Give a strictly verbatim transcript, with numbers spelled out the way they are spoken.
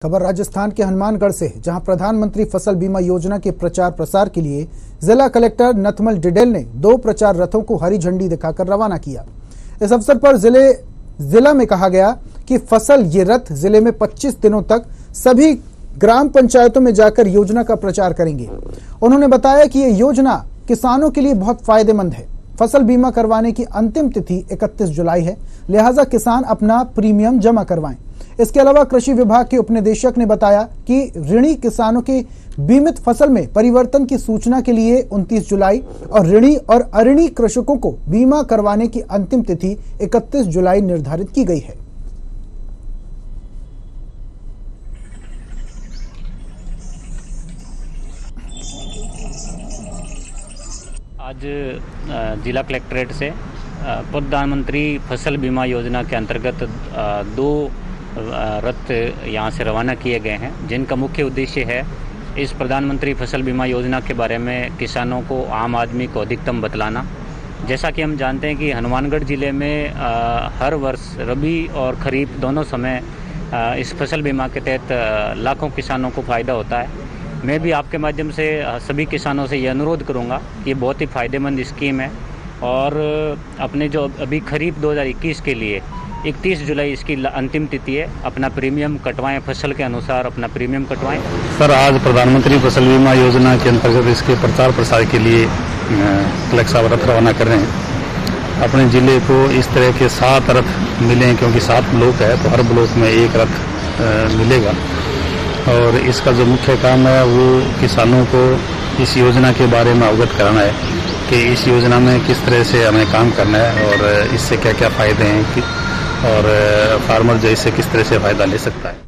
खबर राजस्थान के हनुमानगढ़ से, जहां प्रधानमंत्री फसल बीमा योजना के प्रचार प्रसार के लिए जिला कलेक्टर नथमल डिडेल ने दो प्रचार रथों को हरी झंडी दिखाकर रवाना किया। इस अवसर पर जिले जिला में कहा गया कि फसल ये रथ जिले में पच्चीस दिनों तक सभी ग्राम पंचायतों में जाकर योजना का प्रचार करेंगे। उन्होंने बताया कि ये योजना किसानों के लिए बहुत फायदेमंद है। फसल बीमा करवाने की अंतिम तिथि इकतीस जुलाई है, लिहाजा किसान अपना प्रीमियम जमा करवाएं। इसके अलावा कृषि विभाग के उपनिदेशक ने बताया कि ऋणी किसानों के बीमित फसल में परिवर्तन की सूचना के लिए उनतीस जुलाई और ऋणी और अऋणी कृषकों को बीमा करवाने की अंतिम तिथि इकतीस जुलाई निर्धारित की गई है। आज जिला कलेक्ट्रेट से प्रधानमंत्री फसल बीमा योजना के अंतर्गत दो रथ यहाँ से रवाना किए गए हैं, जिनका मुख्य उद्देश्य है इस प्रधानमंत्री फसल बीमा योजना के बारे में किसानों को, आम आदमी को अधिकतम बतलाना। जैसा कि हम जानते हैं कि हनुमानगढ़ ज़िले में आ, हर वर्ष रबी और खरीफ दोनों समय आ, इस फसल बीमा के तहत लाखों किसानों को फ़ायदा होता है। मैं भी आपके माध्यम से सभी किसानों से ये अनुरोध करूँगा कि ये बहुत ही फ़ायदेमंद स्कीम है और अपने जो अभी खरीफ दो हज़ार इक्कीस के लिए इकतीस जुलाई इसकी अंतिम तिथि है। अपना प्रीमियम कटवाएं, फसल के अनुसार अपना प्रीमियम कटवाएं। सर, आज प्रधानमंत्री फसल बीमा योजना के अंतर्गत इसके प्रचार प्रसार के लिए कलेक्टर साहब रथ रवाना कर रहे हैं। अपने ज़िले को इस तरह के सात रथ मिले, क्योंकि सात ब्लॉक है तो हर ब्लॉक में एक रथ मिलेगा। और इसका जो मुख्य काम है वो किसानों को इस योजना के बारे में अवगत कराना है कि इस योजना में किस तरह से हमें काम करना है और इससे क्या क्या फ़ायदे हैं और फार्मर जो इससे किस तरह से फ़ायदा ले सकता है।